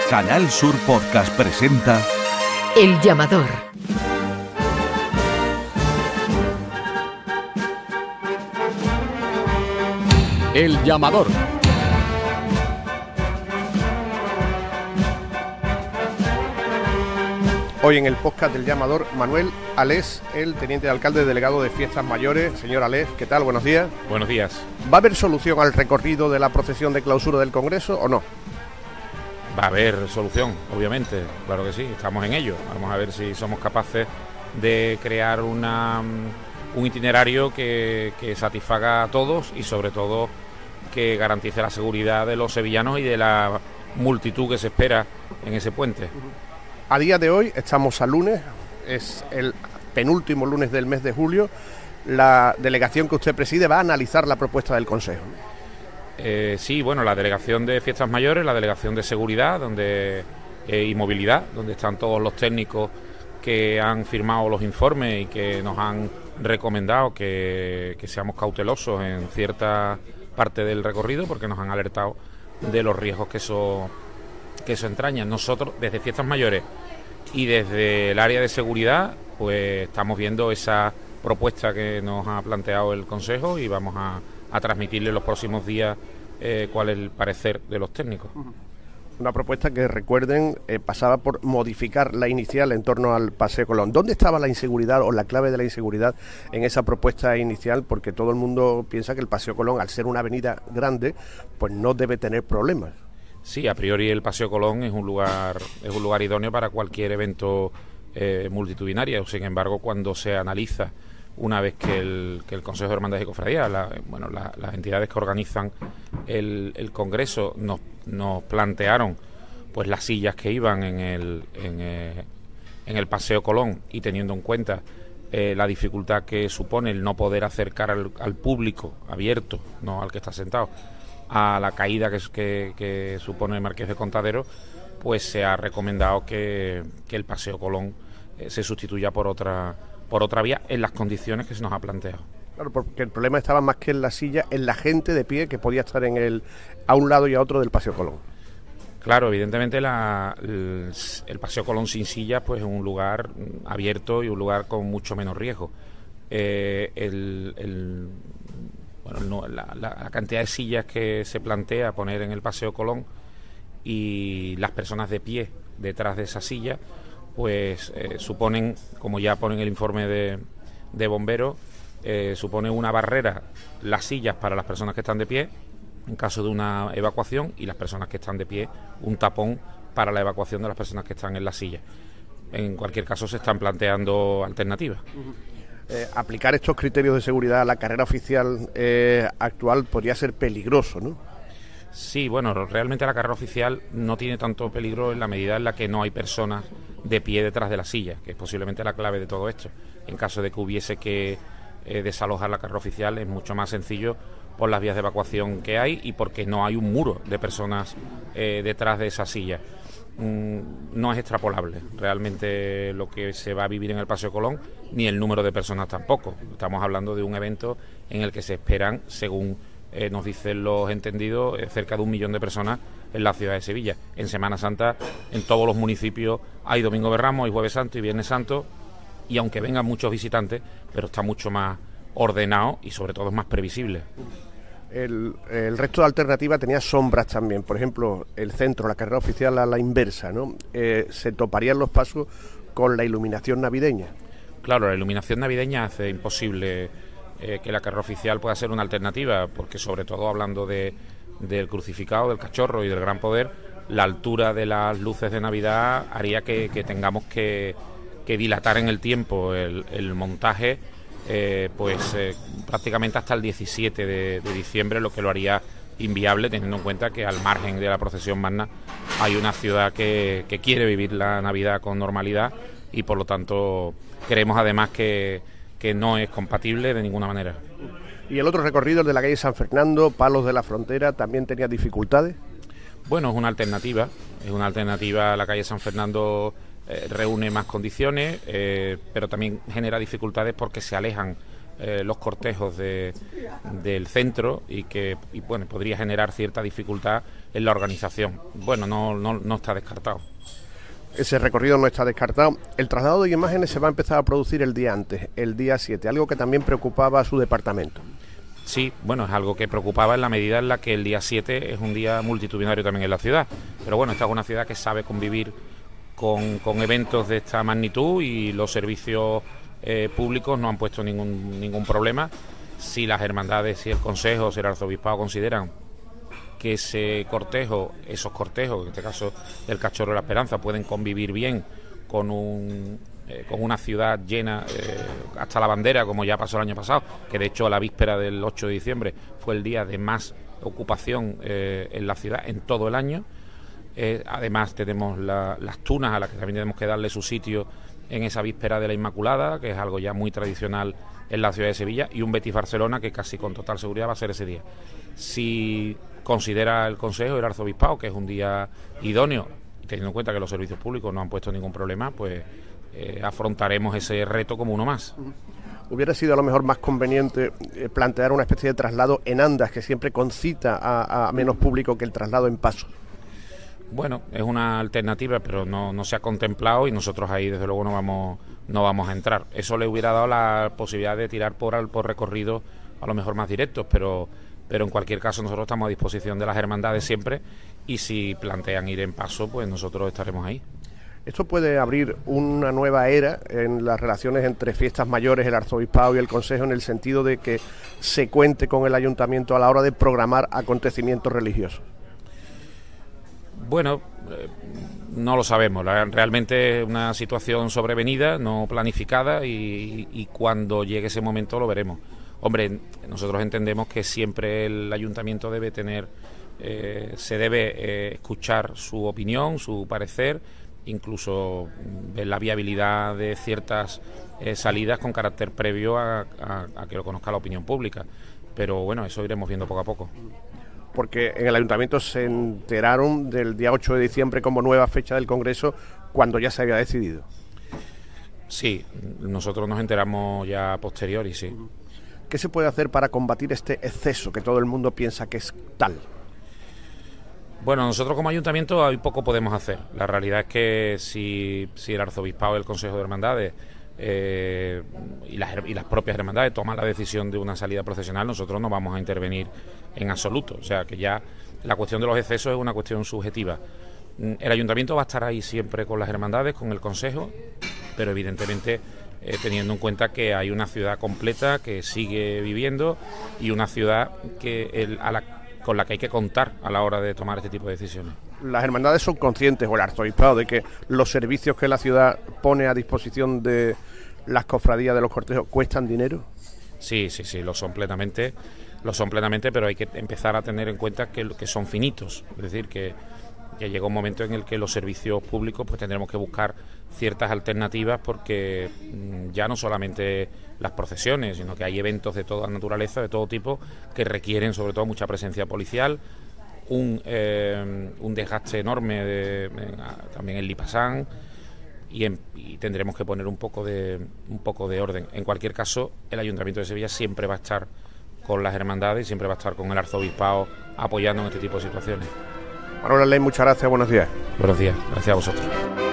Canal Sur Podcast presenta El Llamador. El Llamador. Hoy en el podcast del Llamador, Manuel Alés, el teniente de alcalde delegado de Fiestas Mayores. Señor Alés, ¿qué tal? Buenos días. Buenos días. ¿Va a haber solución al recorrido de la procesión de clausura del Congreso o no? Va a haber solución, obviamente, claro que sí, estamos en ello. Vamos a ver si somos capaces de crear un itinerario que satisfaga a todos y sobre todo que garantice la seguridad de los sevillanos y de la multitud que se espera en ese puente. A día de hoy, estamos a lunes, es el penúltimo lunes del mes de julio. La delegación que usted preside va a analizar la propuesta del Consejo. Sí, bueno, la delegación de Fiestas Mayores, la delegación de seguridad y movilidad, donde están todos los técnicos que han firmado los informes y que nos han recomendado que seamos cautelosos en cierta parte del recorrido porque nos han alertado de los riesgos que eso entraña. Nosotros, desde Fiestas Mayores y desde el área de seguridad, pues estamos viendo esa propuesta que nos ha planteado el Consejo y vamos a transmitirle los próximos días cuál es el parecer de los técnicos. Una propuesta que, recuerden, pasaba por modificar la inicial en torno al Paseo Colón. ¿Dónde estaba la inseguridad o la clave de la inseguridad en esa propuesta inicial? Porque todo el mundo piensa que el Paseo Colón, al ser una avenida grande, pues no debe tener problemas. Sí, a priori el Paseo Colón es un lugar idóneo para cualquier evento multitudinario. Sin embargo, cuando se analiza, una vez que el Consejo de Hermandades y Cofradías, las entidades que organizan el Congreso nos plantearon pues las sillas que iban en el Paseo Colón, y teniendo en cuenta la dificultad que supone el no poder acercar al público abierto, no al que está sentado, a la caída que supone el Marqués de Contadero, pues se ha recomendado que el Paseo Colón se sustituya por otra vía en las condiciones que se nos ha planteado. Claro, porque el problema estaba más que en la silla, en la gente de pie que podía estar a un lado y a otro del Paseo Colón. Claro, evidentemente el Paseo Colón sin sillas pues es un lugar abierto y un lugar con mucho menos riesgo. La cantidad de sillas que se plantea poner en el Paseo Colón y las personas de pie detrás de esa silla pues suponen, como ya pone en el informe de bomberos, supone una barrera las sillas para las personas que están de pie en caso de una evacuación, y las personas que están de pie un tapón para la evacuación de las personas que están en la silla. En cualquier caso se están planteando alternativas. Aplicar estos criterios de seguridad a la carrera oficial actual podría ser peligroso, ¿no? Sí, bueno, realmente la carrera oficial no tiene tanto peligro en la medida en la que no hay personas de pie detrás de la silla, que es posiblemente la clave de todo esto. En caso de que hubiese que desalojar la carrera oficial, es mucho más sencillo por las vías de evacuación que hay y porque no hay un muro de personas detrás de esa silla. No es extrapolable realmente lo que se va a vivir en el Paseo Colón, ni el número de personas tampoco. Estamos hablando de un evento en el que se esperan, según nos dicen los entendidos, cerca de 1 millón de personas en la ciudad de Sevilla. En Semana Santa, en todos los municipios hay Domingo de Ramos, hay Jueves Santo y Viernes Santo, y aunque vengan muchos visitantes, pero está mucho más ordenado y sobre todo es más previsible. El resto de alternativas tenía sombras también. Por ejemplo, el centro, la carrera oficial a la inversa, ¿no? Se toparían los pasos con la iluminación navideña. Claro, la iluminación navideña hace imposible que la carrera oficial pueda ser una alternativa, porque sobre todo hablando del crucificado, del cachorro y del Gran Poder, la altura de las luces de Navidad haría que tengamos que dilatar en el tiempo el montaje prácticamente hasta el 17 de diciembre, lo que lo haría inviable, teniendo en cuenta que al margen de la procesión magna hay una ciudad que quiere vivir la Navidad con normalidad, y por lo tanto creemos además que no es compatible de ninguna manera. ¿Y el otro recorrido, el de la calle San Fernando, Palos de la Frontera, también tenía dificultades? Bueno, es una alternativa a la calle San Fernando. Reúne más condiciones, pero también genera dificultades porque se alejan los cortejos del centro y bueno, podría generar cierta dificultad en la organización. Bueno, no está descartado. Ese recorrido no está descartado. El traslado de imágenes se va a empezar a producir el día antes, el día 7, algo que también preocupaba a su departamento. Sí, bueno, es algo que preocupaba en la medida en la que el día 7 es un día multitudinario también en la ciudad. Pero bueno, esta es una ciudad que sabe convivir con eventos de esta magnitud y los servicios públicos no han puesto ningún problema. Si las hermandades, si el Consejo, si el Arzobispado consideran que esos cortejos, en este caso el Cachorro de la Esperanza, pueden convivir bien con una ciudad llena hasta la bandera, como ya pasó el año pasado, que de hecho a la víspera del 8 de diciembre fue el día de más ocupación en la ciudad en todo el año. Además tenemos las tunas, a las que también tenemos que darle su sitio en esa víspera de la Inmaculada, que es algo ya muy tradicional en la ciudad de Sevilla, y un Betis Barcelona que casi con total seguridad va a ser ese día. Si considera el Consejo y el Arzobispado que es un día idóneo, teniendo en cuenta que los servicios públicos no han puesto ningún problema, pues afrontaremos ese reto como uno más. ¿Hubiera sido a lo mejor más conveniente plantear una especie de traslado en andas, que siempre concita a menos público que el traslado en paso? Bueno, es una alternativa, pero no se ha contemplado y nosotros ahí desde luego no vamos a entrar. Eso le hubiera dado la posibilidad de tirar por recorridos a lo mejor más directos, pero en cualquier caso nosotros estamos a disposición de las hermandades siempre, y si plantean ir en paso, pues nosotros estaremos ahí. Esto puede abrir una nueva era en las relaciones entre fiestas mayores, el Arzobispado y el Consejo, en el sentido de que se cuente con el Ayuntamiento a la hora de programar acontecimientos religiosos. Bueno, no lo sabemos. Realmente es una situación sobrevenida, no planificada, y cuando llegue ese momento lo veremos. Hombre, nosotros entendemos que siempre el Ayuntamiento debe se debe escuchar su opinión, su parecer, incluso ver la viabilidad de ciertas salidas con carácter previo a que lo conozca la opinión pública. Pero bueno, eso iremos viendo poco a poco. Porque en el Ayuntamiento se enteraron del día 8 de diciembre como nueva fecha del Congreso cuando ya se había decidido. Sí, nosotros nos enteramos ya a posteriori, sí. ¿Qué se puede hacer para combatir este exceso que todo el mundo piensa que es tal? Bueno, nosotros como Ayuntamiento hay poco podemos hacer. La realidad es que si el Arzobispado y el Consejo de Hermandades y las propias hermandades toman la decisión de una salida procesional, nosotros no vamos a intervenir en absoluto. O sea que ya la cuestión de los excesos es una cuestión subjetiva. El Ayuntamiento va a estar ahí siempre con las hermandades, con el Consejo, pero evidentemente teniendo en cuenta que hay una ciudad completa que sigue viviendo y una ciudad con la que hay que contar a la hora de tomar este tipo de decisiones. ¿Las hermandades son conscientes, o el Arzobispado, de que los servicios que la ciudad pone a disposición de las cofradías de los cortejos cuestan dinero? Sí, lo son plenamente, pero hay que empezar a tener en cuenta que son finitos. Es decir, que llega un momento en el que los servicios públicos pues tendremos que buscar ciertas alternativas, porque ya no solamente las procesiones, sino que hay eventos de toda naturaleza, de todo tipo, que requieren sobre todo mucha presencia policial, un desgaste enorme también en Lipasán, y tendremos que poner un poco de orden. En cualquier caso, el Ayuntamiento de Sevilla siempre va a estar con las hermandades y siempre va a estar con el Arzobispado apoyando en este tipo de situaciones. Manuel Arley, muchas gracias, buenos días. Buenos días, gracias a vosotros.